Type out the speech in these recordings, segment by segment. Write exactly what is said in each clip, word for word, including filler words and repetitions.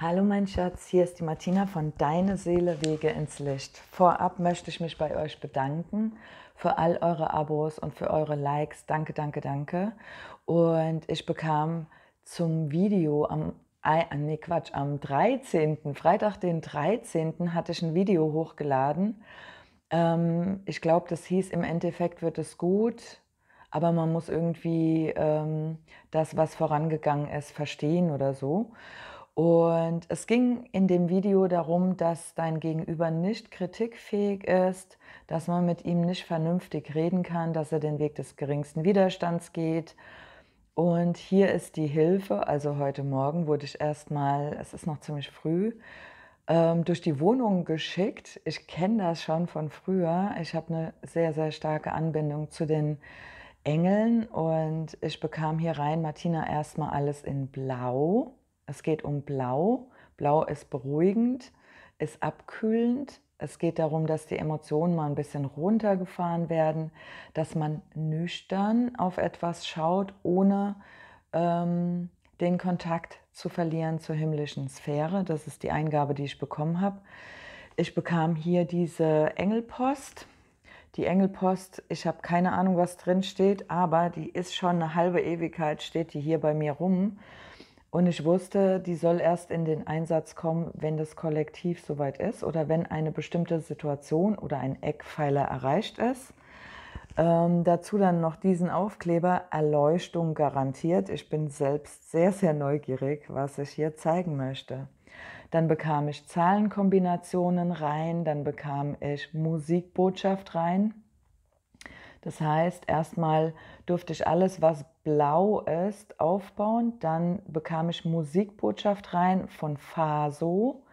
Hallo mein Schatz, hier ist die Martina von Deine Seele Wege ins Licht. Vorab möchte ich mich bei euch bedanken für all eure Abos und für eure Likes. Danke, danke, danke. Und ich bekam zum Video am, ei- äh, nee Quatsch, am dreizehnten, Freitag den dreizehnten hatte ich ein Video hochgeladen. Ähm, ich glaube, das hieß, im Endeffekt wird es gut, aber man muss irgendwie ähm, das, was vorangegangen ist, verstehen oder so. Und es ging in dem Video darum, dass dein Gegenüber nicht kritikfähig ist, dass man mit ihm nicht vernünftig reden kann, dass er den Weg des geringsten Widerstands geht. Und hier ist die Hilfe. Also heute Morgen wurde ich erstmal, es ist noch ziemlich früh, ähm, durch die Wohnung geschickt. Ich kenne das schon von früher. Ich habe eine sehr, sehr starke Anbindung zu den Engeln und ich bekam hier rein, Martina, erstmal alles in Blau. Es geht um Blau. Blau ist beruhigend, ist abkühlend. Es geht darum, dass die Emotionen mal ein bisschen runtergefahren werden, dass man nüchtern auf etwas schaut, ohne ähm, den Kontakt zu verlieren zur himmlischen Sphäre. Das ist die Eingabe, die ich bekommen habe. Ich bekam hier diese Engelpost. Die Engelpost, ich habe keine Ahnung, was drin steht, aber die ist schon eine halbe Ewigkeit, steht die hier bei mir rum. Und ich wusste, die soll erst in den Einsatz kommen, wenn das Kollektiv soweit ist oder wenn eine bestimmte Situation oder ein Eckpfeiler erreicht ist. Ähm, dazu dann noch diesen Aufkleber, Erleuchtung garantiert. Ich bin selbst sehr, sehr neugierig, was ich hier zeigen möchte. Dann bekam ich Zahlenkombinationen rein, dann bekam ich Musikbotschaft rein. Das heißt, erstmal durfte ich alles, was blau ist, aufbauen. Dann bekam ich Musikbotschaft rein von Faso.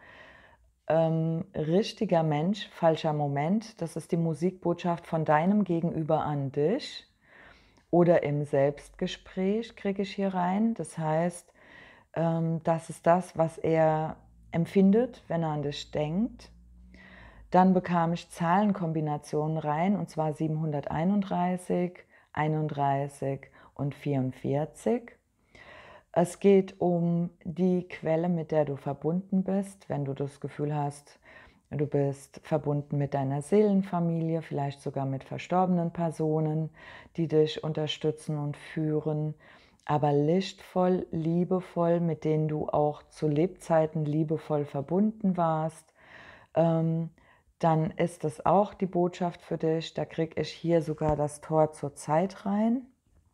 Ähm, richtiger Mensch, falscher Moment. Das ist die Musikbotschaft von deinem Gegenüber an dich. Oder im Selbstgespräch kriege ich hier rein. Das heißt, ähm, das ist das, was er empfindet, wenn er an dich denkt. Dann bekam ich Zahlenkombinationen rein, und zwar siebenhunderteinunddreißig, einunddreißig und vierundvierzig. Es geht um die Quelle, mit der du verbunden bist, wenn du das Gefühl hast, du bist verbunden mit deiner Seelenfamilie, vielleicht sogar mit verstorbenen Personen, die dich unterstützen und führen, aber lichtvoll, liebevoll, mit denen du auch zu Lebzeiten liebevoll verbunden warst. Ähm, dann ist es auch die Botschaft für dich. Da kriege ich hier sogar das Tor zur Zeit rein.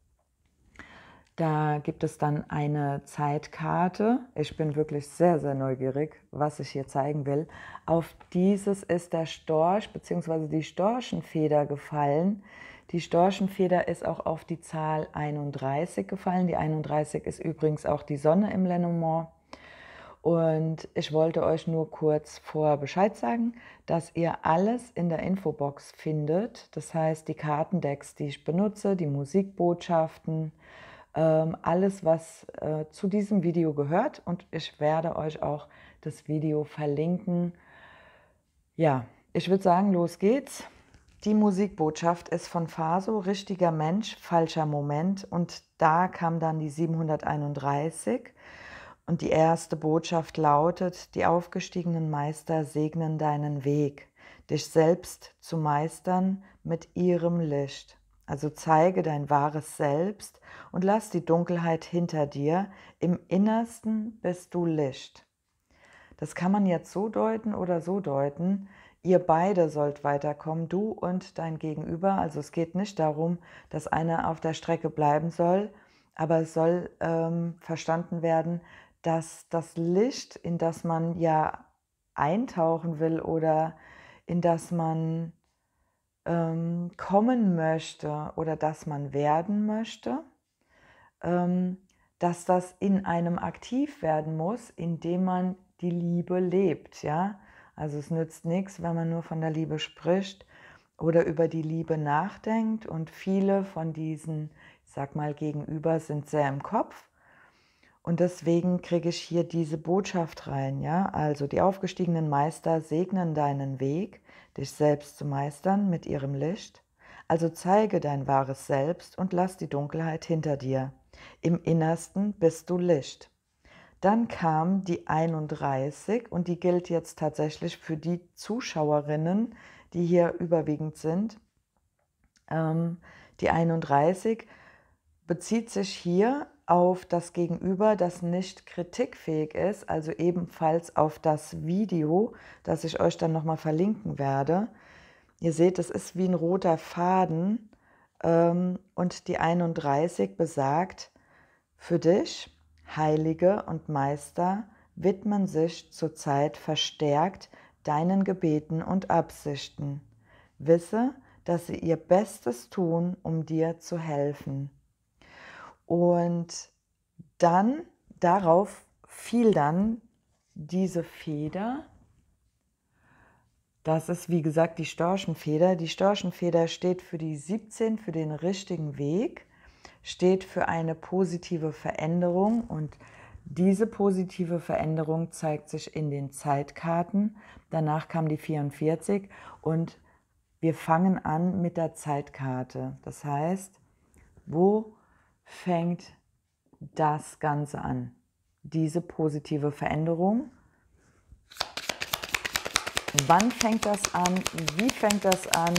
Da gibt es dann eine Zeitkarte. Ich bin wirklich sehr, sehr neugierig, was ich hier zeigen will. Auf dieses ist der Storch bzw. die Storchenfeder gefallen. Die Storchenfeder ist auch auf die Zahl einunddreißig gefallen. Die einunddreißig ist übrigens auch die Sonne im Lenormand. Und ich wollte euch nur kurz vorher Bescheid sagen, dass ihr alles in der Infobox findet. Das heißt, die Kartendecks, die ich benutze, die Musikbotschaften, ähm, alles, was äh, zu diesem Video gehört. Und ich werde euch auch das Video verlinken. Ja, ich würde sagen, los geht's. Die Musikbotschaft ist von Faso, richtiger Mensch, falscher Moment. Und da kam dann die siebenhunderteinunddreißig. Und die erste Botschaft lautet, die aufgestiegenen Meister segnen deinen Weg, dich selbst zu meistern mit ihrem Licht. Also zeige dein wahres Selbst und lass die Dunkelheit hinter dir. Im Innersten bist du Licht. Das kann man jetzt so deuten oder so deuten. Ihr beide sollt weiterkommen, du und dein Gegenüber. Also es geht nicht darum, dass einer auf der Strecke bleiben soll, aber es soll ähm, verstanden werden, dass das Licht, in das man ja eintauchen will oder in das man ähm, kommen möchte oder das man werden möchte, ähm, dass das in einem aktiv werden muss, indem man die Liebe lebt, ja. Also es nützt nichts, wenn man nur von der Liebe spricht oder über die Liebe nachdenkt, und viele von diesen, ich sag mal, Gegenüber sind sehr im Kopf. Und deswegen kriege ich hier diese Botschaft rein, ja. Also die aufgestiegenen Meister segnen deinen Weg, dich selbst zu meistern mit ihrem Licht. Also zeige dein wahres Selbst und lass die Dunkelheit hinter dir. Im Innersten bist du Licht. Dann kam die einunddreißig und die gilt jetzt tatsächlich für die Zuschauerinnen, die hier überwiegend sind. Ähm, die einunddreißig bezieht sich hier auf das Gegenüber, das nicht kritikfähig ist, also ebenfalls auf das Video, das ich euch dann nochmal verlinken werde. Ihr seht, es ist wie ein roter Faden ähm, und die einunddreißig besagt, für dich, Heilige und Meister, widmen sich zurzeit verstärkt deinen Gebeten und Absichten. Wisse, dass sie ihr Bestes tun, um dir zu helfen. Und dann, darauf fiel dann diese Feder. Das ist, wie gesagt, die Storchenfeder. Die Storchenfeder steht für die siebzehn, für den richtigen Weg, steht für eine positive Veränderung und diese positive Veränderung zeigt sich in den Zeitkarten. Danach kam die vierundvierzig und wir fangen an mit der Zeitkarte. Das heißt, wo fängt das Ganze an? Diese positive Veränderung. Wann fängt das an? Wie fängt das an?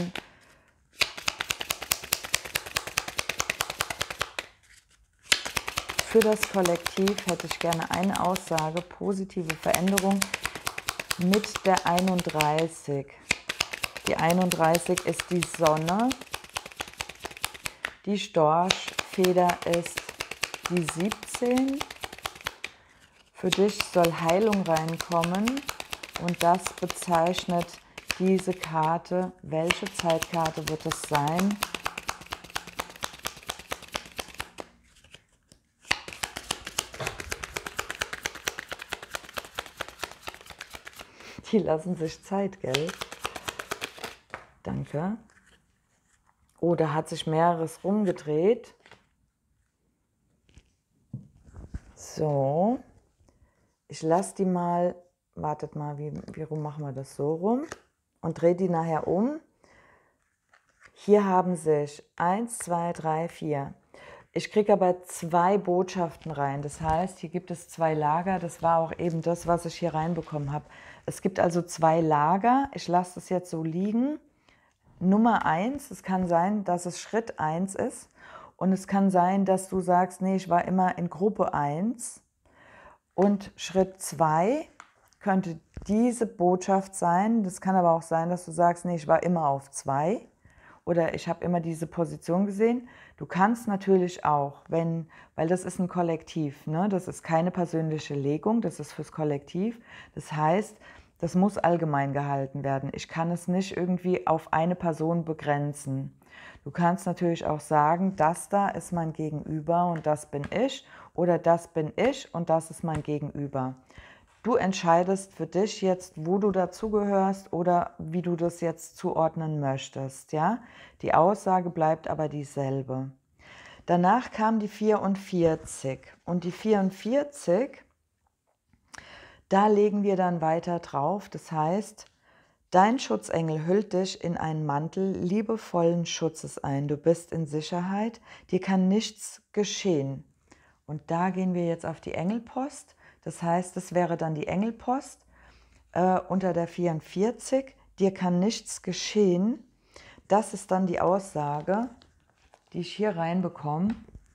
Für das Kollektiv hätte ich gerne eine Aussage, positive Veränderung mit der einunddreißig. Die einunddreißig ist die Sonne, die Storchfeder ist die siebzehn. Für dich soll Heilung reinkommen und das bezeichnet diese Karte. Welche Zeitkarte wird es sein? Die lassen sich Zeit, gell? Danke. Oh, da hat sich mehreres rumgedreht. So. Ich lasse die mal, wartet mal, wie, wie rum machen wir das so rum? Und drehe die nachher um. Hier haben sich eins, zwei, drei, vier. Ich kriege aber zwei Botschaften rein. Das heißt, hier gibt es zwei Lager. Das war auch eben das, was ich hier reinbekommen habe. Es gibt also zwei Lager. Ich lasse das jetzt so liegen. Nummer eins, es kann sein, dass es Schritt eins ist. Und es kann sein, dass du sagst, nee, ich war immer in Gruppe eins. Und Schritt zwei könnte diese Botschaft sein. Das kann aber auch sein, dass du sagst, nee, ich war immer auf zwei. Oder ich habe immer diese Position gesehen. Du kannst natürlich auch, wenn, weil das ist ein Kollektiv, ne? Das ist keine persönliche Legung, das ist fürs Kollektiv. Das heißt, das muss allgemein gehalten werden. Ich kann es nicht irgendwie auf eine Person begrenzen. Du kannst natürlich auch sagen, das da ist mein Gegenüber und das bin ich. Oder das bin ich und das ist mein Gegenüber. Du entscheidest für dich jetzt, wo du dazugehörst oder wie du das jetzt zuordnen möchtest. Ja? Die Aussage bleibt aber dieselbe. Danach kam die vierundvierzig. Und die vierundvierzig, da legen wir dann weiter drauf. Das heißt, dein Schutzengel hüllt dich in einen Mantel liebevollen Schutzes ein. Du bist in Sicherheit, dir kann nichts geschehen. Und da gehen wir jetzt auf die Engelpost. Das heißt, das wäre dann die Engelpost äh, unter der vierundvierzig. Dir kann nichts geschehen. Das ist dann die Aussage, die ich hier reinbekomme.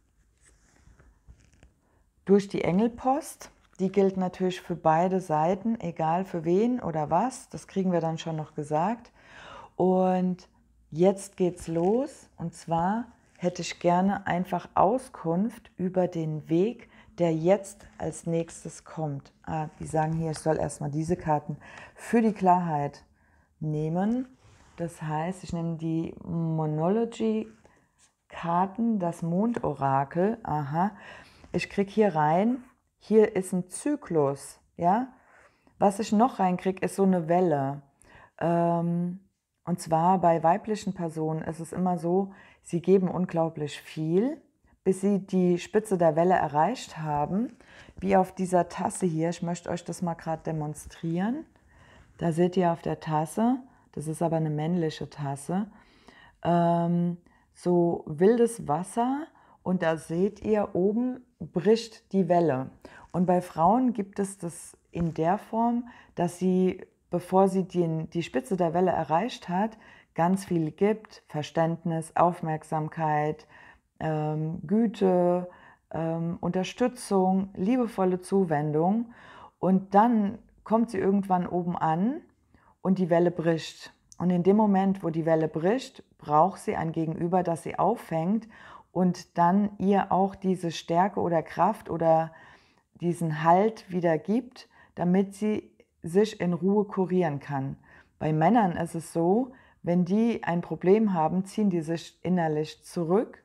Durch die Engelpost. Die gilt natürlich für beide Seiten, egal für wen oder was. Das kriegen wir dann schon noch gesagt. Und jetzt geht's los. Und zwar hätte ich gerne einfach Auskunft über den Weg, der jetzt als nächstes kommt. Ah, die sagen hier, ich soll erstmal diese Karten für die Klarheit nehmen. Das heißt, ich nehme die Monology-Karten, das Mondorakel. Aha. Ich kriege hier rein, hier ist ein Zyklus. Ja? Was ich noch reinkriege, ist so eine Welle. Ähm, und zwar bei weiblichen Personen ist es immer so, sie geben unglaublich viel, bis sie die Spitze der Welle erreicht haben, wie auf dieser Tasse hier. Ich möchte euch das mal gerade demonstrieren. Da seht ihr auf der Tasse, das ist aber eine männliche Tasse, ähm, so wildes Wasser und da seht ihr, oben bricht die Welle. Und bei Frauen gibt es das in der Form, dass sie, bevor sie die, die Spitze der Welle erreicht hat, ganz viel gibt, Verständnis, Aufmerksamkeit, ähm, Güte, ähm, Unterstützung, liebevolle Zuwendung. Und dann kommt sie irgendwann oben an und die Welle bricht. Und in dem Moment, wo die Welle bricht, braucht sie ein Gegenüber, das sie auffängt und dann ihr auch diese Stärke oder Kraft oder diesen Halt wieder gibt, damit sie sich in Ruhe kurieren kann. Bei Männern ist es so, wenn die ein Problem haben, ziehen die sich innerlich zurück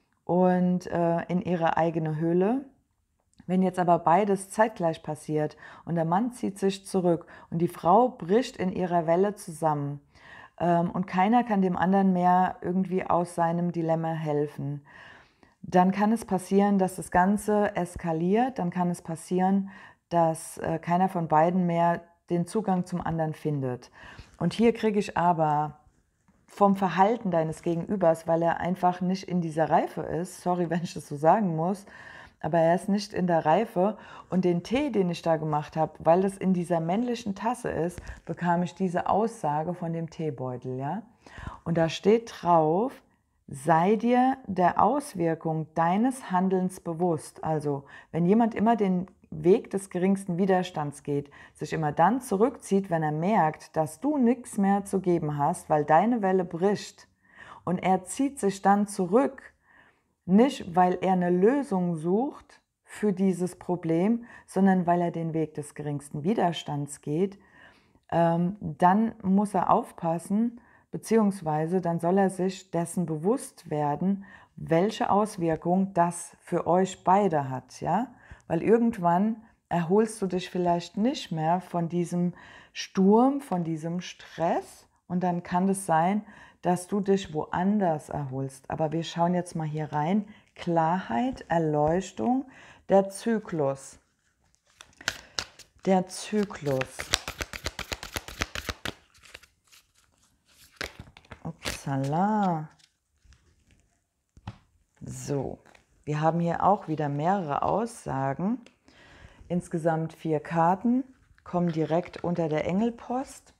und äh, in ihre eigene Höhle. Wenn jetzt aber beides zeitgleich passiert und der Mann zieht sich zurück und die Frau bricht in ihrer Welle zusammen ähm, und keiner kann dem anderen mehr irgendwie aus seinem Dilemma helfen, dann kann es passieren, dass das Ganze eskaliert, dann kann es passieren, dass äh, keiner von beiden mehr den Zugang zum anderen findet. Und hier kriege ich aber vom Verhalten deines Gegenübers, weil er einfach nicht in dieser Reife ist, sorry, wenn ich das so sagen muss, aber er ist nicht in der Reife und den Tee, den ich da gemacht habe, weil das in dieser männlichen Tasse ist, bekam ich diese Aussage von dem Teebeutel, ja? Und da steht drauf, sei dir der Auswirkung deines Handelns bewusst. Also, wenn jemand immer den Weg des geringsten Widerstands geht, sich immer dann zurückzieht, wenn er merkt, dass du nichts mehr zu geben hast, weil deine Welle bricht und er zieht sich dann zurück, nicht weil er eine Lösung sucht für dieses Problem, sondern weil er den Weg des geringsten Widerstands geht, ähm, dann muss er aufpassen, beziehungsweise dann soll er sich dessen bewusst werden, welche Auswirkung das für euch beide hat, ja? Weil irgendwann erholst du dich vielleicht nicht mehr von diesem Sturm, von diesem Stress und dann kann es sein, dass du dich woanders erholst. Aber wir schauen jetzt mal hier rein. Klarheit, Erleuchtung, der Zyklus. Der Zyklus. Upsala. So, wir haben hier auch wieder mehrere Aussagen. Insgesamt vier Karten, kommen direkt unter der Engelpost.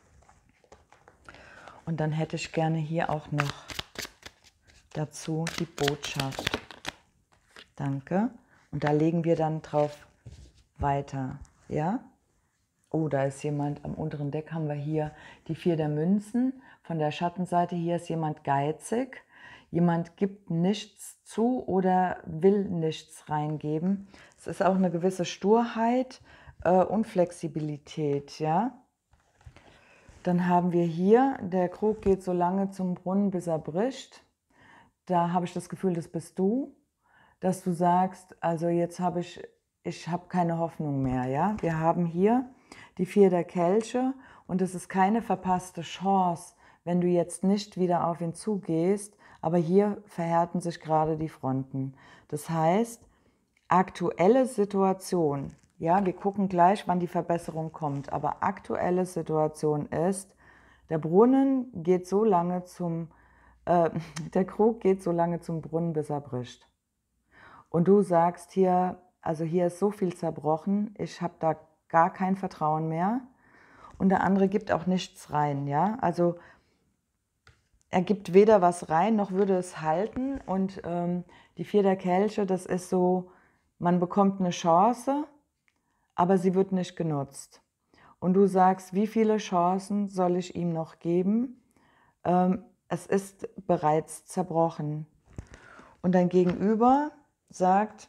Und dann hätte ich gerne hier auch noch dazu die Botschaft. Danke. Und da legen wir dann drauf weiter. Ja? Oh, da ist jemand, am unteren Deck haben wir hier die vier der Münzen. Von der Schattenseite hier ist jemand geizig. Jemand gibt nichts zu oder will nichts reingeben. Es ist auch eine gewisse Sturheit äh, und Flexibilität. Ja? Dann haben wir hier, der Krug geht so lange zum Brunnen, bis er bricht. Da habe ich das Gefühl, das bist du, dass du sagst, also jetzt habe ich, ich habe keine Hoffnung mehr. Ja? Wir haben hier die vier der Kelche und es ist keine verpasste Chance, wenn du jetzt nicht wieder auf ihn zugehst, aber hier verhärten sich gerade die Fronten. Das heißt, aktuelle Situation, ja, wir gucken gleich, wann die Verbesserung kommt, aber aktuelle Situation ist, der Brunnen geht so lange zum, äh, der Krug geht so lange zum Brunnen, bis er bricht. Und du sagst hier, also hier ist so viel zerbrochen, ich habe da gar kein Vertrauen mehr und der andere gibt auch nichts rein, ja, also er gibt weder was rein, noch würde es halten und ähm, die vier der Kelche, das ist so, man bekommt eine Chance, aber sie wird nicht genutzt. Und du sagst, wie viele Chancen soll ich ihm noch geben? Ähm, es ist bereits zerbrochen. Und dein Gegenüber sagt,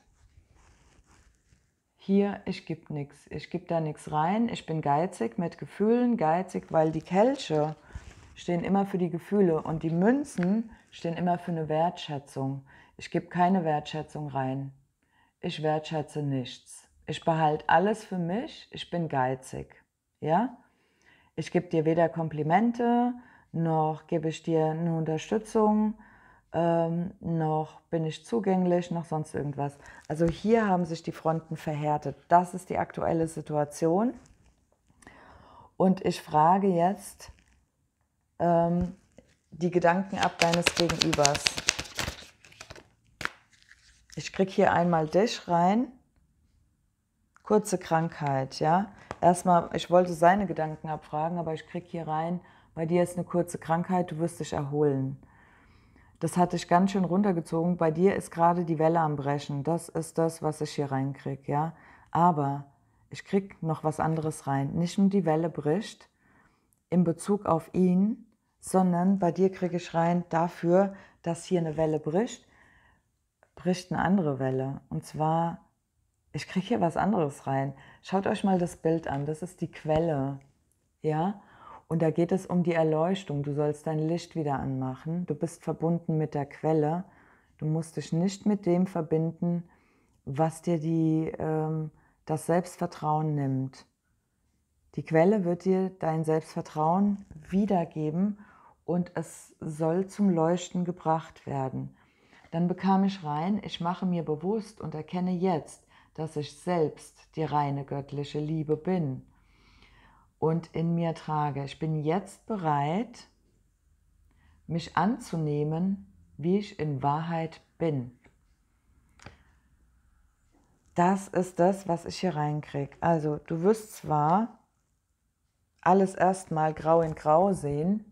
hier, ich gebe nichts, ich gebe da nichts rein, ich bin geizig mit Gefühlen, geizig, weil die Kelche stehen immer für die Gefühle und die Münzen stehen immer für eine Wertschätzung. Ich gebe keine Wertschätzung rein. Ich wertschätze nichts. Ich behalte alles für mich. Ich bin geizig. Ja? Ich gebe dir weder Komplimente, noch gebe ich dir eine Unterstützung, ähm, noch bin ich zugänglich, noch sonst irgendwas. Also hier haben sich die Fronten verhärtet. Das ist die aktuelle Situation. Und ich frage jetzt ähm, die Gedanken ab deines Gegenübers. Ich kriege hier einmal dich rein kurze Krankheit, ja. Erstmal, ich wollte seine Gedanken abfragen, aber ich kriege hier rein, bei dir ist eine kurze Krankheit, du wirst dich erholen. Das hat dich ganz schön runtergezogen. Bei dir ist gerade die Welle am Brechen. Das ist das, was ich hier reinkriege, ja. Aber ich kriege noch was anderes rein. Nicht nur die Welle bricht in Bezug auf ihn, sondern bei dir kriege ich rein dafür, dass hier eine Welle bricht, bricht eine andere Welle. Und zwar, ich kriege hier was anderes rein. Schaut euch mal das Bild an. Das ist die Quelle, ja. Und da geht es um die Erleuchtung. Du sollst dein Licht wieder anmachen. Du bist verbunden mit der Quelle. Du musst dich nicht mit dem verbinden, was dir die, ähm, das Selbstvertrauen nimmt. Die Quelle wird dir dein Selbstvertrauen wiedergeben und es soll zum Leuchten gebracht werden. Dann bekam ich rein, ich mache mir bewusst und erkenne jetzt, dass ich selbst die reine göttliche Liebe bin und in mir trage. Ich bin jetzt bereit, mich anzunehmen, wie ich in Wahrheit bin. Das ist das, was ich hier reinkriege. Also, du wirst zwar alles erstmal grau in grau sehen,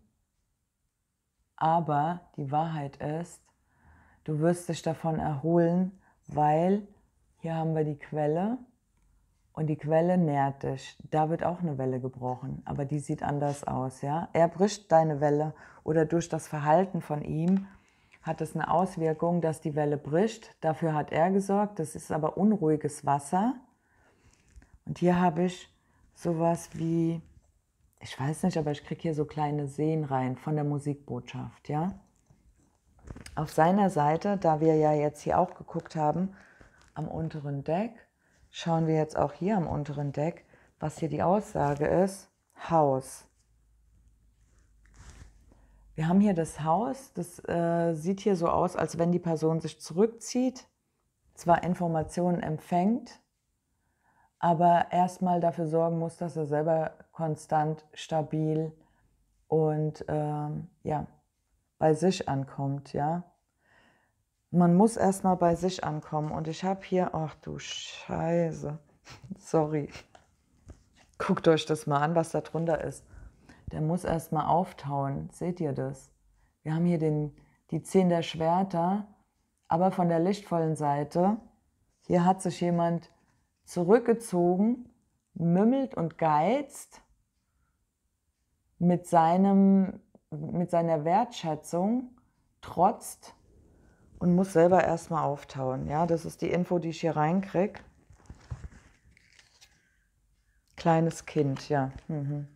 aber die Wahrheit ist, du wirst dich davon erholen, weil hier haben wir die Quelle und die Quelle nährt dich. Da wird auch eine Welle gebrochen, aber die sieht anders aus, ja. Er bricht deine Welle oder durch das Verhalten von ihm hat es eine Auswirkung, dass die Welle bricht. Dafür hat er gesorgt, das ist aber unruhiges Wasser. Und hier habe ich sowas wie, ich weiß nicht, aber ich kriege hier so kleine Seen rein von der Musikbotschaft, ja. Auf seiner Seite, da wir ja jetzt hier auch geguckt haben, am unteren Deck, schauen wir jetzt auch hier am unteren Deck, was hier die Aussage ist. Haus. Wir haben hier das Haus, das äh, sieht hier so aus, als wenn die Person sich zurückzieht, zwar Informationen empfängt, aber erstmal dafür sorgen muss, dass er selber konstant, stabil und ähm, ja, bei sich ankommt, ja. Man muss erstmal bei sich ankommen und ich habe hier, ach du Scheiße, sorry, guckt euch das mal an, was da drunter ist. Der muss erstmal auftauen, seht ihr das? Wir haben hier den, die zehn der Schwerter, aber von der lichtvollen Seite, hier hat sich jemand zurückgezogen, mümmelt und geizt mit, seinem, mit seiner Wertschätzung, trotzt und muss selber erstmal auftauen. Ja, das ist die Info, die ich hier reinkriege. Kleines Kind, ja. Mhm.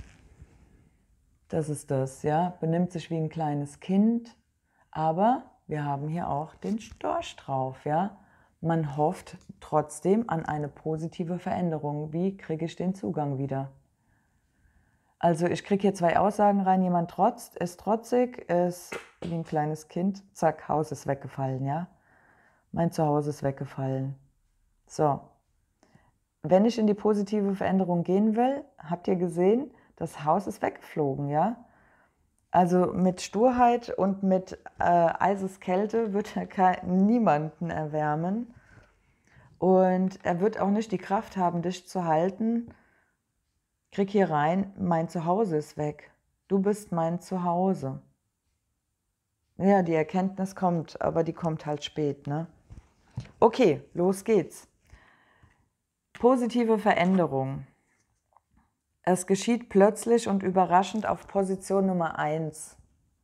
Das ist das, ja. Benimmt sich wie ein kleines Kind, aber wir haben hier auch den Storch drauf, ja. Man hofft trotzdem an eine positive Veränderung. Wie kriege ich den Zugang wieder? Also ich kriege hier zwei Aussagen rein. Jemand trotzt, ist trotzig, ist wie ein kleines Kind. Zack, Haus ist weggefallen, ja. Mein Zuhause ist weggefallen. So. Wenn ich in die positive Veränderung gehen will, habt ihr gesehen, das Haus ist weggeflogen, ja. Also mit Sturheit und mit äh, Eiseskälte wird er niemanden erwärmen. Und er wird auch nicht die Kraft haben, dich zu halten. Krieg hier rein, mein Zuhause ist weg. Du bist mein Zuhause. Ja, die Erkenntnis kommt, aber die kommt halt spät, ne? Okay, los geht's. Positive Veränderung. Es geschieht plötzlich und überraschend auf Position Nummer eins.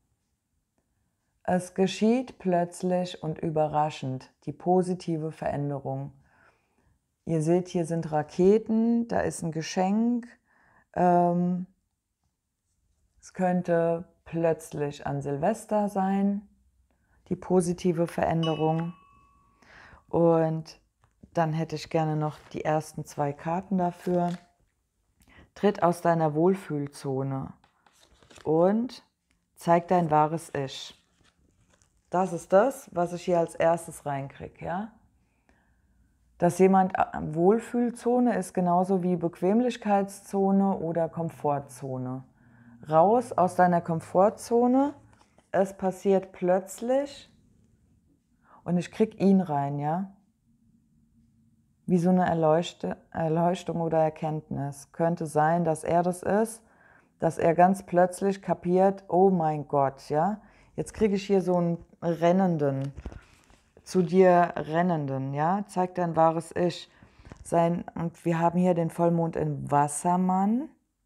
Es geschieht plötzlich und überraschend, die positive Veränderung. Ihr seht, hier sind Raketen, da ist ein Geschenk. Ähm, es könnte plötzlich an Silvester sein, die positive Veränderung. Und dann hätte ich gerne noch die ersten zwei Karten dafür. Tritt aus deiner Wohlfühlzone und zeig dein wahres Ich. Das ist das, was ich hier als erstes reinkriege, ja? Dass jemand Wohlfühlzone ist genauso wie Bequemlichkeitszone oder Komfortzone. Raus aus deiner Komfortzone, es passiert plötzlich und ich kriege ihn rein, ja? wie so eine Erleuchte, Erleuchtung oder Erkenntnis. Könnte sein, dass er das ist, dass er ganz plötzlich kapiert, oh mein Gott, ja, jetzt kriege ich hier so einen Rennenden, zu dir Rennenden, ja, zeigt dein wahres Ich. Sein, und wir haben hier den Vollmond in Wassermann.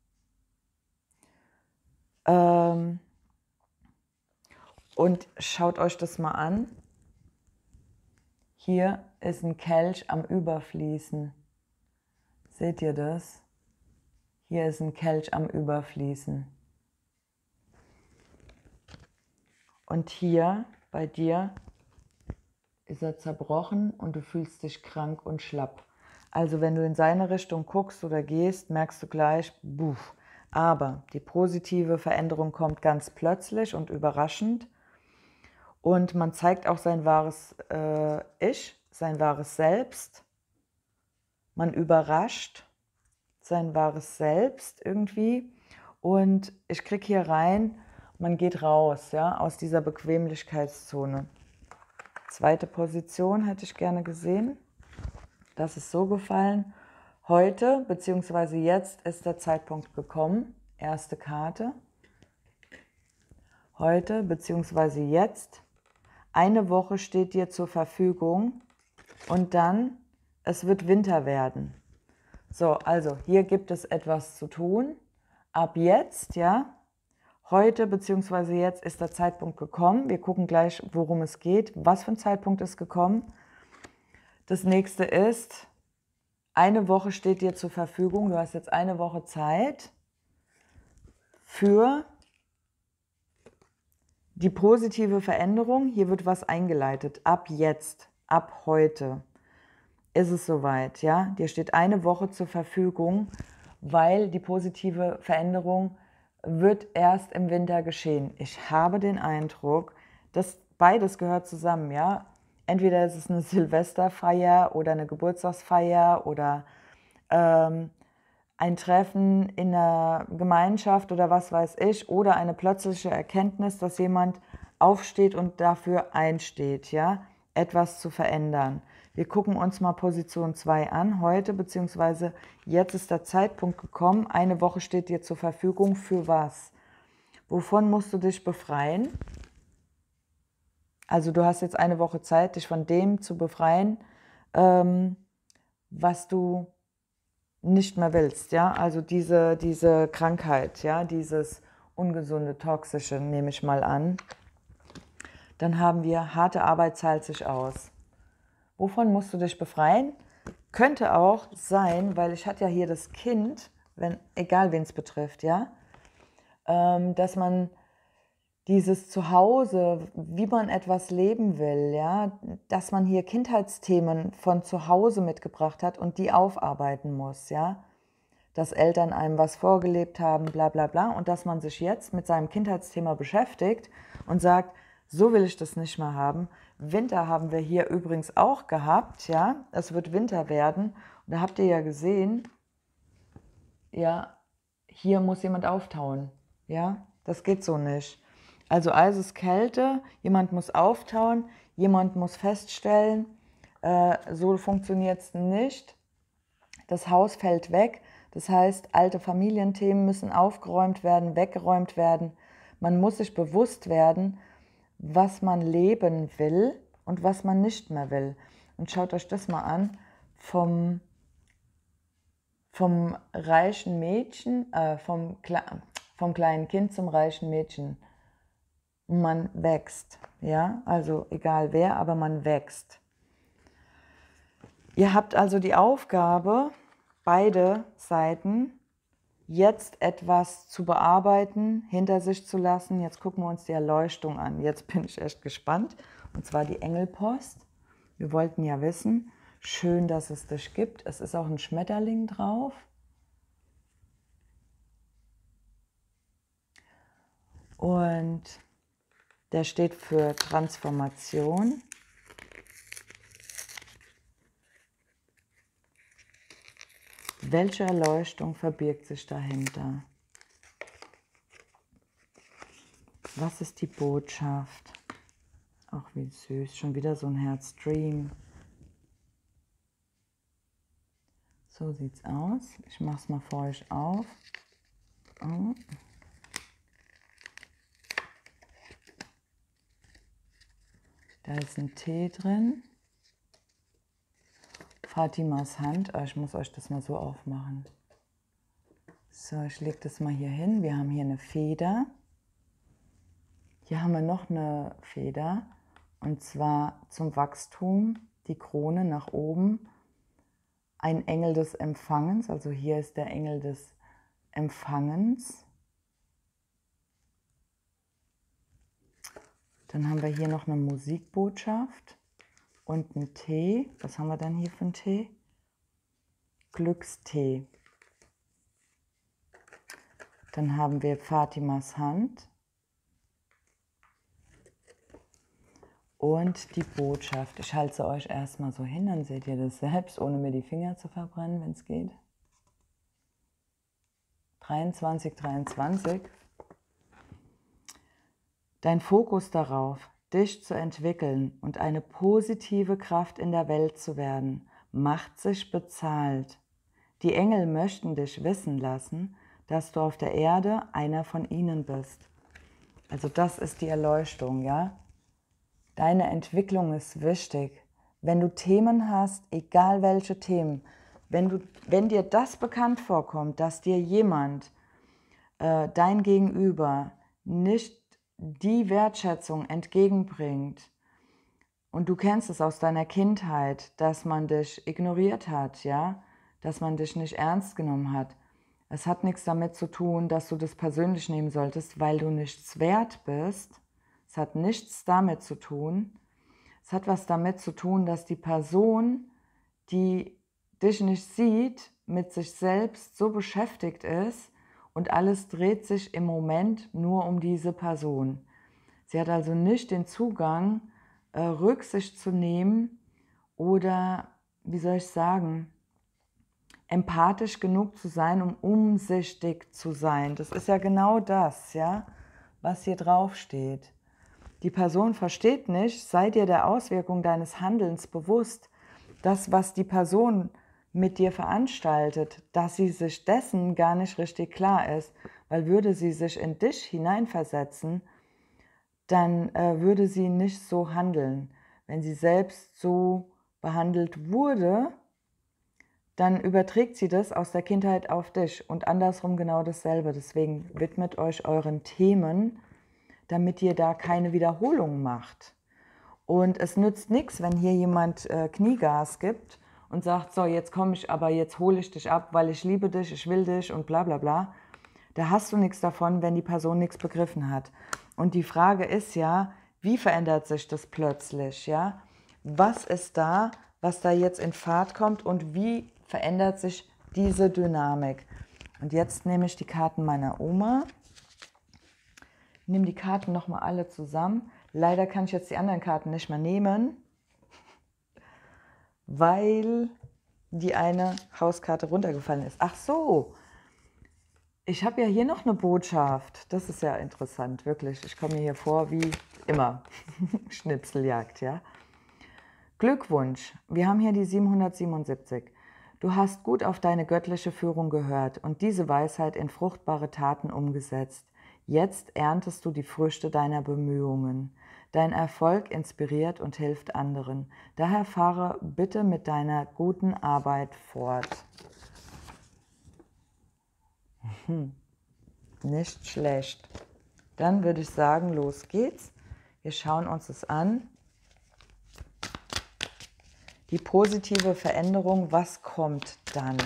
Ähm, und schaut euch das mal an. Hier ist ein Kelch am Überfließen. Seht ihr das? Hier ist ein Kelch am Überfließen. Und hier bei dir ist er zerbrochen und du fühlst dich krank und schlapp. Also wenn du in seine Richtung guckst oder gehst, merkst du gleich, buff. Aber die positive Veränderung kommt ganz plötzlich und überraschend. Und man zeigt auch sein wahres äh, Ich, sein wahres Selbst. Man überrascht sein wahres Selbst irgendwie. Und ich kriege hier rein, man geht raus, ja, aus dieser Bequemlichkeitszone. Zweite Position hätte ich gerne gesehen. Das ist so gefallen. Heute bzw. jetzt ist der Zeitpunkt gekommen. Erste Karte. Heute bzw. jetzt. Eine Woche steht dir zur Verfügung und dann, es wird Winter werden. So, also hier gibt es etwas zu tun. Ab jetzt, ja, heute bzw. jetzt ist der Zeitpunkt gekommen. Wir gucken gleich, worum es geht. Was für ein Zeitpunkt ist gekommen? Das nächste ist, eine Woche steht dir zur Verfügung. Du hast jetzt eine Woche Zeit für die positive Veränderung. Hier wird was eingeleitet. Ab jetzt, ab heute ist es soweit. Ja? Dir steht eine Woche zur Verfügung, weil die positive Veränderung wird erst im Winter geschehen. Ich habe den Eindruck, dass beides gehört zusammen. Ja? Entweder ist es eine Silvesterfeier oder eine Geburtstagsfeier oder ähm, ein Treffen in einer Gemeinschaft oder was weiß ich, oder eine plötzliche Erkenntnis, dass jemand aufsteht und dafür einsteht, ja, etwas zu verändern. Wir gucken uns mal Position zwei an, heute bzw. jetzt ist der Zeitpunkt gekommen, eine Woche steht dir zur Verfügung, für was? Wovon musst du dich befreien? Also du hast jetzt eine Woche Zeit, dich von dem zu befreien, ähm, was du nicht mehr willst, ja, also diese, diese Krankheit, ja, dieses ungesunde, toxische, nehme ich mal an. Dann haben wir, harte Arbeit zahlt sich aus. Wovon musst du dich befreien? Könnte auch sein, weil ich hatte ja hier das Kind, wenn, egal wen es betrifft, ja, ähm, dass man dieses Zuhause, wie man etwas leben will, ja, dass man hier Kindheitsthemen von zu Hause mitgebracht hat und die aufarbeiten muss, ja, dass Eltern einem was vorgelebt haben, bla bla bla, und dass man sich jetzt mit seinem Kindheitsthema beschäftigt und sagt, so will ich das nicht mehr haben. Winter haben wir hier übrigens auch gehabt, ja, es wird Winter werden, und da habt ihr ja gesehen, ja, hier muss jemand auftauen, ja, das geht so nicht. Also Eis ist Kälte, jemand muss auftauen, jemand muss feststellen, äh, so funktioniert es nicht, das Haus fällt weg, das heißt, alte Familienthemen müssen aufgeräumt werden, weggeräumt werden, man muss sich bewusst werden, was man leben will und was man nicht mehr will. Und schaut euch das mal an, vom, vom reichen Mädchen, äh, vom, vom kleinen Kind zum reichen Mädchen. Man wächst, ja, also egal wer, aber man wächst. Ihr habt also die Aufgabe, beide Seiten jetzt etwas zu bearbeiten, hinter sich zu lassen. Jetzt gucken wir uns die Erleuchtung an. Jetzt bin ich echt gespannt. Und zwar die Engelpost. Wir wollten ja wissen, schön, dass es dich gibt. Es ist auch ein Schmetterling drauf. Und der steht für Transformation. Welche Erleuchtung verbirgt sich dahinter? Was ist die Botschaft? Ach, wie süß, schon wieder so ein Herzstream. So sieht's aus. Ich mache es mal für euch auf. Oh. Da ist ein Tee drin. Fatimas Hand. Oh, ich muss euch das mal so aufmachen. So, ich lege das mal hier hin. Wir haben hier eine Feder. Hier haben wir noch eine Feder. Und zwar zum Wachstum. Die Krone nach oben. Ein Engel des Empfangens. Also hier ist der Engel des Empfangens. Dann haben wir hier noch eine Musikbotschaft und einen Tee. Was haben wir dann hier für einen Tee? Glückstee. Dann haben wir Fatimas Hand und die Botschaft. Ich halte sie euch erstmal so hin, dann seht ihr das selbst, ohne mir die Finger zu verbrennen, wenn es geht. dreiundzwanzig, dreiundzwanzig. Dein Fokus darauf, dich zu entwickeln und eine positive Kraft in der Welt zu werden, macht sich bezahlt. Die Engel möchten dich wissen lassen, dass du auf der Erde einer von ihnen bist. Also das ist die Erleuchtung, ja? Deine Entwicklung ist wichtig. Wenn du Themen hast, egal welche Themen, wenn, du, wenn dir das bekannt vorkommt, dass dir jemand, äh, dein Gegenüber, nicht die Wertschätzung entgegenbringt und du kennst es aus deiner Kindheit, dass man dich ignoriert hat, ja, dass man dich nicht ernst genommen hat. Es hat nichts damit zu tun, dass du das persönlich nehmen solltest, weil du nichts wert bist. Es hat nichts damit zu tun. Es hat was damit zu tun, dass die Person, die dich nicht sieht, mit sich selbst so beschäftigt ist, und alles dreht sich im Moment nur um diese Person. Sie hat also nicht den Zugang, äh, Rücksicht zu nehmen oder, wie soll ich sagen, empathisch genug zu sein, um umsichtig zu sein. Das ist ja genau das, ja, was hier drauf steht. Die Person versteht nicht, sei dir der Auswirkung deines Handelns bewusst, das, was die Person mit dir veranstaltet, dass sie sich dessen gar nicht richtig klar ist, weil würde sie sich in dich hineinversetzen, dann äh, würde sie nicht so handeln. Wenn sie selbst so behandelt wurde, dann überträgt sie das aus der Kindheit auf dich und andersrum genau dasselbe. Deswegen widmet euch euren Themen, damit ihr da keine Wiederholung macht. Und es nützt nichts, wenn hier jemand äh, Kniegas gibt und sagt, so, jetzt komme ich, aber jetzt hole ich dich ab, weil ich liebe dich, ich will dich und bla bla bla. Da hast du nichts davon, wenn die Person nichts begriffen hat. Und die Frage ist ja, wie verändert sich das plötzlich? Ja? Was ist da, was da jetzt in Fahrt kommt und wie verändert sich diese Dynamik? Und jetzt nehme ich die Karten meiner Oma. Ich nehme die Karten nochmal alle zusammen. Leider kann ich jetzt die anderen Karten nicht mehr nehmen, weil die eine Hauskarte runtergefallen ist. Ach so, ich habe ja hier noch eine Botschaft. Das ist ja interessant, wirklich. Ich komme mir hier vor wie immer. Schnipseljagd, ja. Glückwunsch, wir haben hier die siebenhundertsiebenundsiebzig. Du hast gut auf deine göttliche Führung gehört und diese Weisheit in fruchtbare Taten umgesetzt. Jetzt erntest du die Früchte deiner Bemühungen. Dein Erfolg inspiriert und hilft anderen. Daher fahre bitte mit deiner guten Arbeit fort. Hm. Nicht schlecht. Dann würde ich sagen, los geht's. Wir schauen uns das an. Die positive Veränderung, was kommt dann?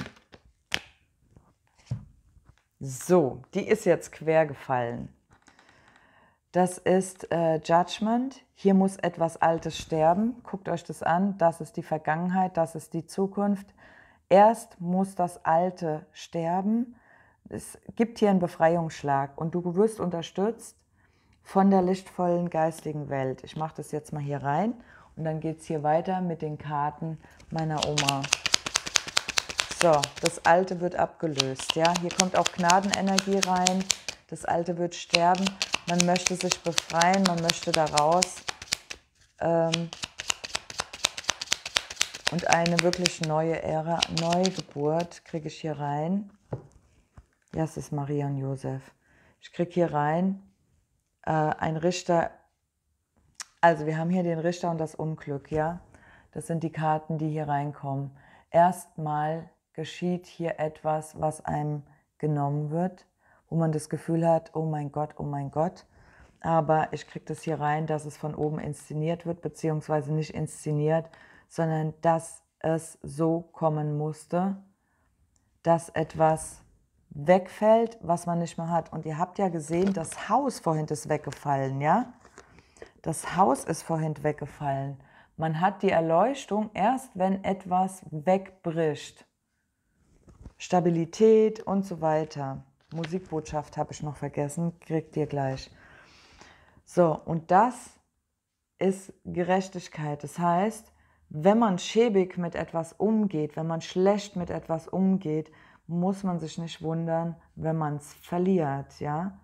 So, die ist jetzt quer gefallen. Das ist äh, Judgment. Hier muss etwas Altes sterben. Guckt euch das an. Das ist die Vergangenheit, das ist die Zukunft. Erst muss das Alte sterben. Es gibt hier einen Befreiungsschlag und du wirst unterstützt von der lichtvollen geistigen Welt. Ich mache das jetzt mal hier rein und dann geht es hier weiter mit den Karten meiner Oma. So, das Alte wird abgelöst. Ja? Hier kommt auch Gnadenenergie rein. Das Alte wird sterben. Man möchte sich befreien, man möchte da raus. Ähm und eine wirklich neue Ära, Neugeburt kriege ich hier rein. Ja, es ist Maria und Josef. Ich kriege hier rein äh, ein Richter. Also wir haben hier den Richter und das Unglück, ja. Das sind die Karten, die hier reinkommen. Erstmal geschieht hier etwas, was einem genommen wird, wo man das Gefühl hat, oh mein Gott, oh mein Gott. Aber ich kriege das hier rein, dass es von oben inszeniert wird, beziehungsweise nicht inszeniert, sondern dass es so kommen musste, dass etwas wegfällt, was man nicht mehr hat. Und ihr habt ja gesehen, das Haus vorhin ist weggefallen, ja? Das Haus ist vorhin weggefallen. Man hat die Erleuchtung erst, wenn etwas wegbricht. Stabilität und so weiter. Musikbotschaft habe ich noch vergessen, kriegt ihr gleich. So, und das ist Gerechtigkeit. Das heißt, wenn man schäbig mit etwas umgeht, wenn man schlecht mit etwas umgeht, muss man sich nicht wundern, wenn man es verliert, ja?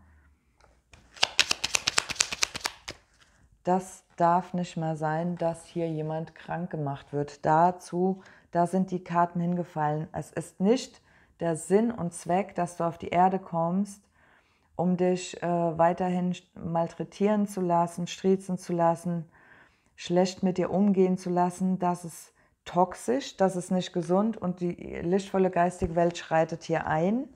Das darf nicht mehr sein, dass hier jemand krank gemacht wird. Dazu, da sind die Karten hingefallen. Es ist nicht der Sinn und Zweck, dass du auf die Erde kommst, um dich äh, weiterhin malträtieren zu lassen, striezen zu lassen, schlecht mit dir umgehen zu lassen. Das ist toxisch, das ist nicht gesund und die lichtvolle geistige Welt schreitet hier ein.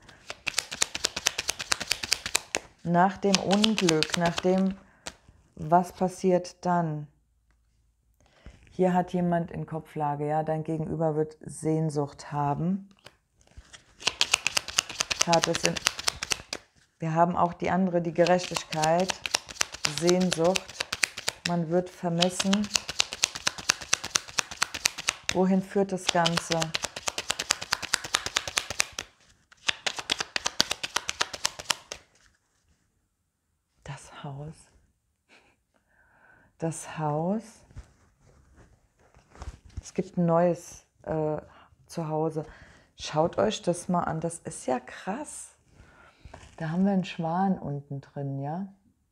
Nach dem Unglück, nach dem, was passiert dann? Hier hat jemand in Kopflage, ja, dein Gegenüber wird Sehnsucht haben. Karte ist in, wir haben auch die andere, die Gerechtigkeit, Sehnsucht. Man wird vermissen. Wohin führt das Ganze? Das Haus. Das Haus. Es gibt ein neues äh, Zuhause. Schaut euch das mal an. Das ist ja krass. Da haben wir einen Schwan unten drin, ja.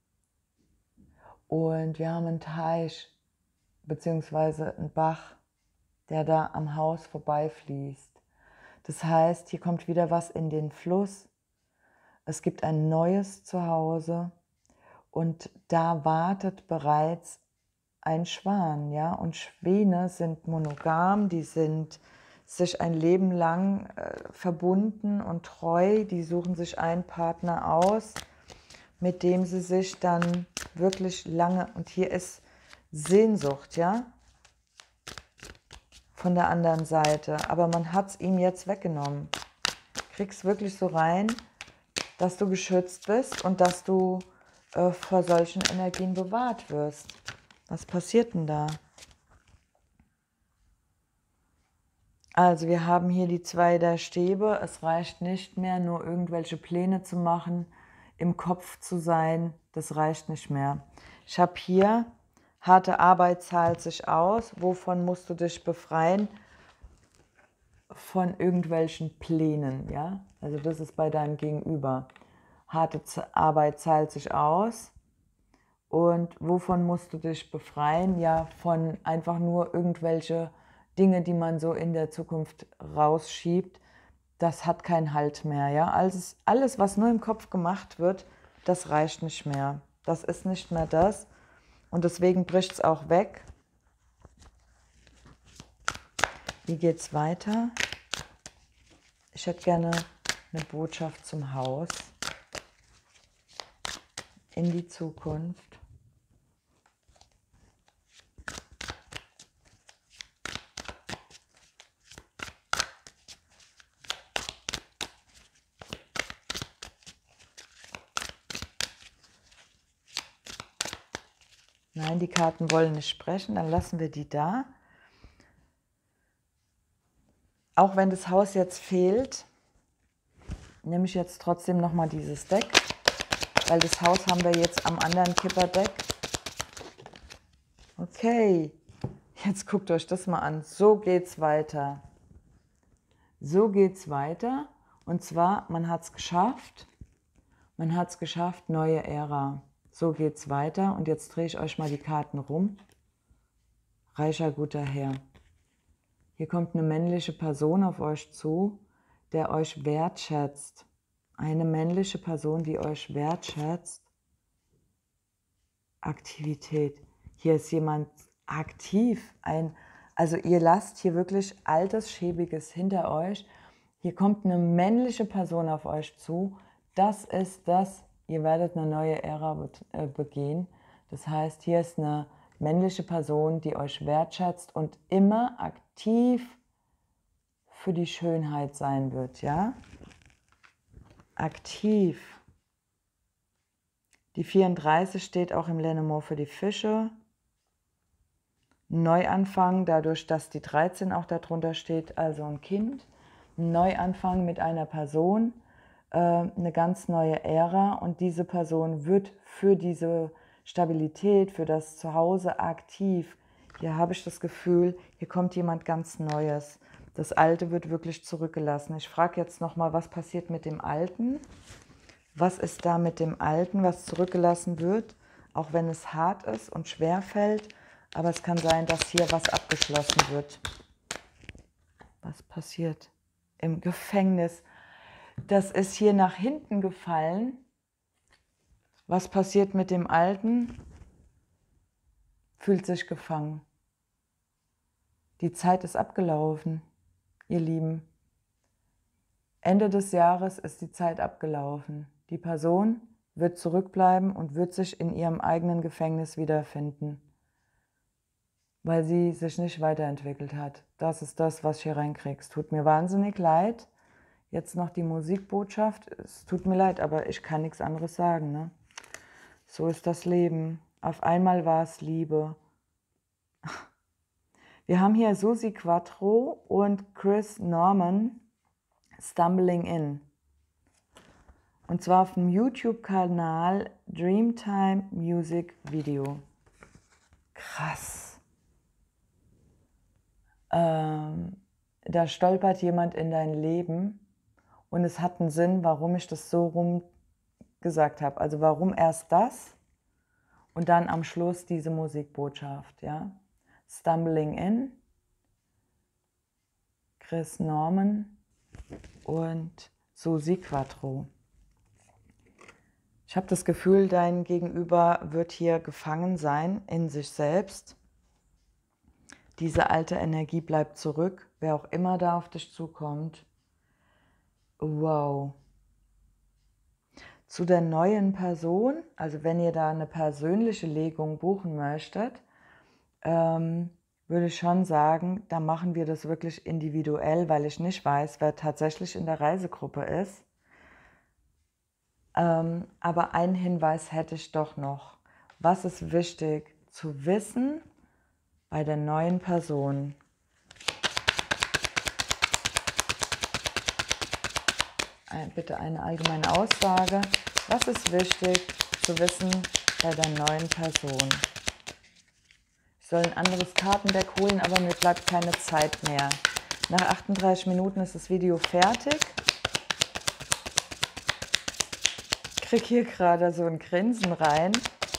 Und wir haben einen Teich, beziehungsweise einen Bach, der da am Haus vorbeifließt. Das heißt, hier kommt wieder was in den Fluss. Es gibt ein neues Zuhause und da wartet bereits ein Schwan, ja. Und Schwäne sind monogam, die sind sich ein Leben lang äh, verbunden und treu. Die suchen sich einen Partner aus, mit dem sie sich dann wirklich lange, und hier ist Sehnsucht, ja, von der anderen Seite, aber man hat es ihm jetzt weggenommen. Kriegst wirklich so rein, dass du geschützt bist und dass du äh, vor solchen Energien bewahrt wirst. Was passiert denn da? Also wir haben hier die zwei der Stäbe. Es reicht nicht mehr, nur irgendwelche Pläne zu machen, im Kopf zu sein. Das reicht nicht mehr. Ich habe hier, harte Arbeit zahlt sich aus. Wovon musst du dich befreien? Von irgendwelchen Plänen, ja? Also das ist bei deinem Gegenüber. Harte Arbeit zahlt sich aus. Und wovon musst du dich befreien? Ja, von einfach nur irgendwelche Dinge, die man so in der Zukunft rausschiebt. Das hat keinen Halt mehr, ja? Also alles, was nur im Kopf gemacht wird, das reicht nicht mehr. Das ist nicht mehr das. Und deswegen bricht es auch weg. Wie geht's weiter? Ich hätte gerne eine Botschaft zum Haus. In die Zukunft. Nein, die Karten wollen nicht sprechen, dann lassen wir die da. Auch wenn das Haus jetzt fehlt, nehme ich jetzt trotzdem nochmal dieses Deck, weil das Haus haben wir jetzt am anderen Kipperdeck. Okay, jetzt guckt euch das mal an. So geht's weiter. So geht's weiter. Und zwar, man hat es geschafft. Man hat es geschafft, neue Ära. So geht's weiter. Und jetzt drehe ich euch mal die Karten rum. Reicher guter Herr. Hier kommt eine männliche Person auf euch zu, der euch wertschätzt. Eine männliche Person, die euch wertschätzt. Aktivität. Hier ist jemand aktiv. Ein, also ihr lasst hier wirklich Altes, Schäbiges hinter euch. Hier kommt eine männliche Person auf euch zu. Das ist das. Ihr werdet eine neue Ära begehen. Das heißt, hier ist eine männliche Person, die euch wertschätzt und immer aktiv für die Schönheit sein wird, ja? Aktiv. Die vierunddreißig steht auch im Lenormand für die Fische. Neuanfang, dadurch, dass die dreizehn auch darunter steht, also ein Kind. Neuanfang mit einer Person, äh, eine ganz neue Ära und diese Person wird für diese Stabilität, für das Zuhause aktiv. Hier habe ich das Gefühl, hier kommt jemand ganz Neues. Das Alte wird wirklich zurückgelassen. Ich frage jetzt nochmal, was passiert mit dem Alten? Was ist da mit dem Alten, was zurückgelassen wird? Auch wenn es hart ist und schwer fällt, aber es kann sein, dass hier was abgeschlossen wird. Was passiert? Im Gefängnis. Das ist hier nach hinten gefallen. Was passiert mit dem Alten? Fühlt sich gefangen. Die Zeit ist abgelaufen, ihr Lieben. Ende des Jahres ist die Zeit abgelaufen. Die Person wird zurückbleiben und wird sich in ihrem eigenen Gefängnis wiederfinden, weil sie sich nicht weiterentwickelt hat. Das ist das, was ich hier reinkriegst. Tut mir wahnsinnig leid. Jetzt noch die Musikbotschaft. Es tut mir leid, aber ich kann nichts anderes sagen, ne? So ist das Leben. Auf einmal war es Liebe. Wir haben hier Susi Quattro und Chris Norman, Stumbling In. Und zwar auf dem YouTube-Kanal Dreamtime Music Video. Krass. Ähm, da stolpert jemand in dein Leben und es hat einen Sinn, warum ich das so rum gesagt habe. Also warum erst das und dann am Schluss diese Musikbotschaft, ja. Stumbling In, Chris Norman und Susi Quattro. Ich habe das Gefühl, dein Gegenüber wird hier gefangen sein in sich selbst. Diese alte Energie bleibt zurück, wer auch immer da auf dich zukommt. Wow. Zu der neuen Person, also wenn ihr da eine persönliche Legung buchen möchtet, ähm, würde ich schon sagen, da machen wir das wirklich individuell, weil ich nicht weiß, wer tatsächlich in der Reisegruppe ist. Ähm, aber einen Hinweis hätte ich doch noch. Was ist wichtig zu wissen bei der neuen Person? Ein, bitte eine allgemeine Aussage. Was ist wichtig zu wissen bei der neuen Person? Ich soll ein anderes Kartendeck holen, aber mir bleibt keine Zeit mehr. Nach achtunddreißig Minuten ist das Video fertig. Ich kriege hier gerade so ein Grinsen rein.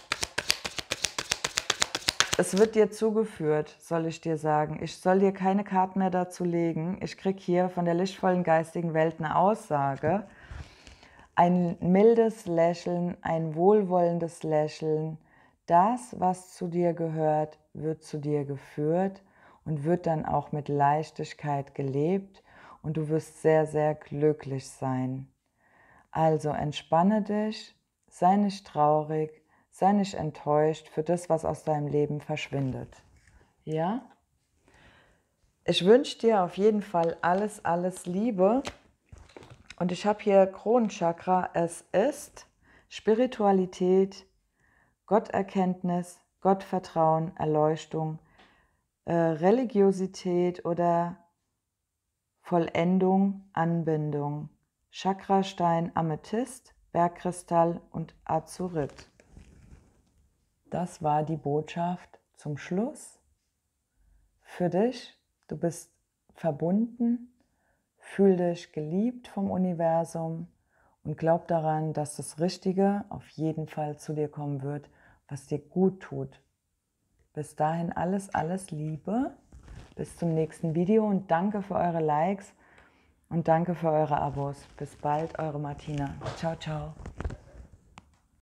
Es wird dir zugeführt, soll ich dir sagen. Ich soll dir keine Karten mehr dazu legen. Ich kriege hier von der lichtvollen geistigen Welt eine Aussage. Ein mildes Lächeln, ein wohlwollendes Lächeln. Das, was zu dir gehört, wird zu dir geführt und wird dann auch mit Leichtigkeit gelebt und du wirst sehr, sehr glücklich sein. Also entspanne dich, sei nicht traurig, sei nicht enttäuscht für das, was aus deinem Leben verschwindet. Ja? Ich wünsche dir auf jeden Fall alles, alles Liebe. Und ich habe hier Kronenchakra. Es ist Spiritualität, Gotterkenntnis, Gottvertrauen, Erleuchtung, äh, Religiosität oder Vollendung, Anbindung. Chakrastein, Amethyst, Bergkristall und Azurit. Das war die Botschaft zum Schluss. Für dich, du bist verbunden, fühl dich geliebt vom Universum und glaub daran, dass das Richtige auf jeden Fall zu dir kommen wird, was dir gut tut. Bis dahin alles, alles Liebe. Bis zum nächsten Video und danke für eure Likes und danke für eure Abos. Bis bald, eure Martina. Ciao, ciao.